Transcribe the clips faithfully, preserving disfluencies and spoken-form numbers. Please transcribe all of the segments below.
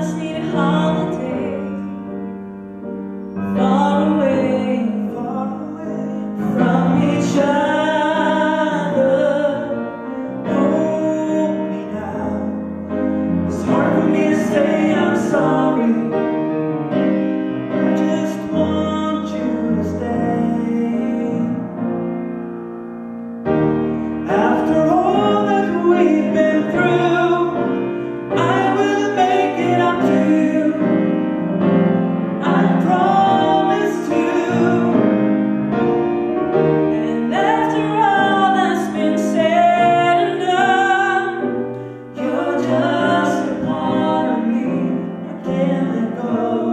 just need a holiday, far away, far away from each other. Hold me now. It's hard for me to say I'm sorry. I just want you to stay. After all that we've been through, I will make it up to you. I promise to. And after all that's been said and done, you're just a part of me I can't let go.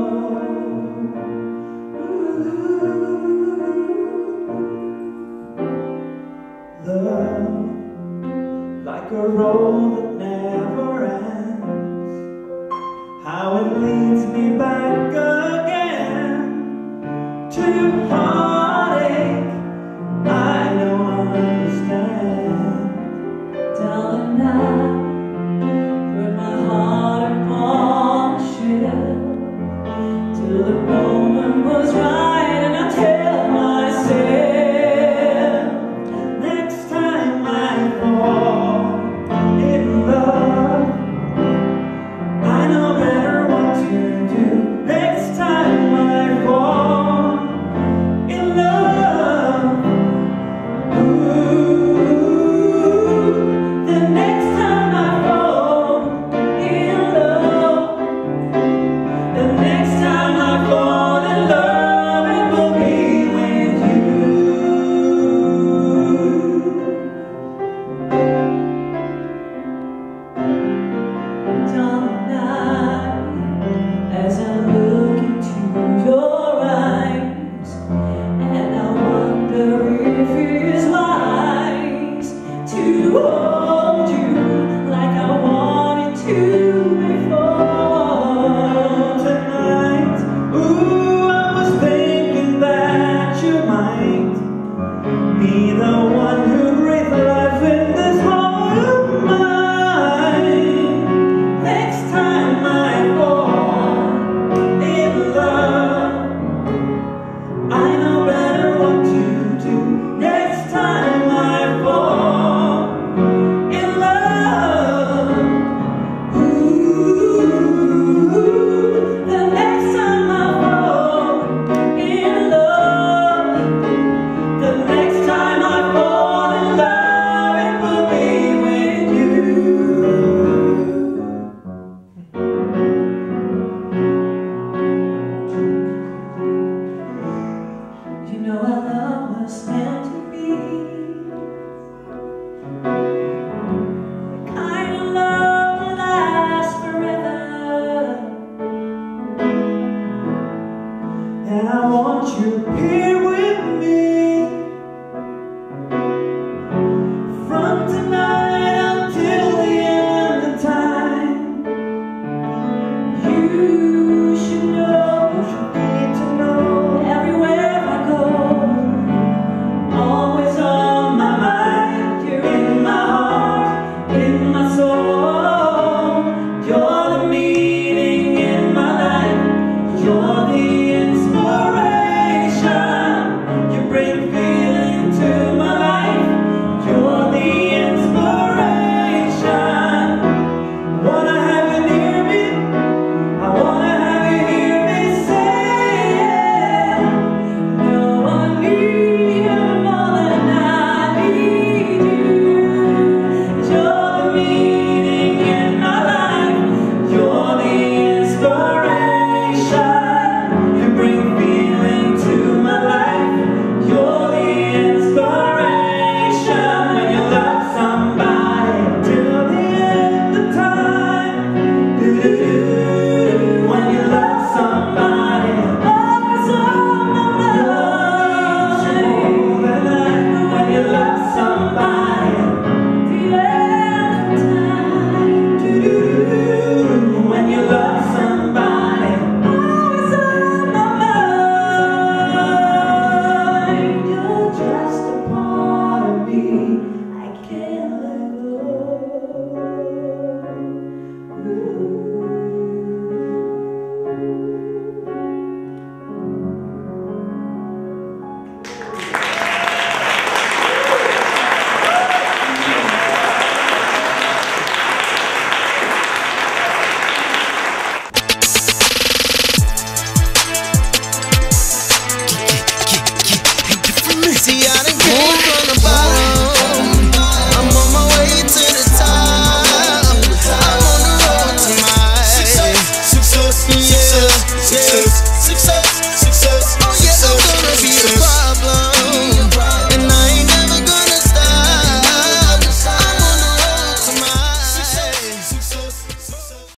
Ooh. Love, like a road that never ends, how it leads me back again to heartache I don't understand. Darling, I put my heart upon a shelf till the moment was right, and I tell myself, next time I fall in love, I know better what to do. Next time I fall in love, ooh, the next time I fall in love, the next time I fall in love, it will be with you. Tonight, as I look into your eyes, and I wonder if it's wise to hold you like I wanted to before. Tonight, ooh, I was thinking that you might be the one who breathed life in this heart of mine. Next time I fall in love, I know better what to do. Next time I fall in love, ooh, the next time I fall in love, the next time I fall in love, it will be with you. You know our love was meant to be the kind of love that lasts forever. And I want you here with me from tonight until the end of time. You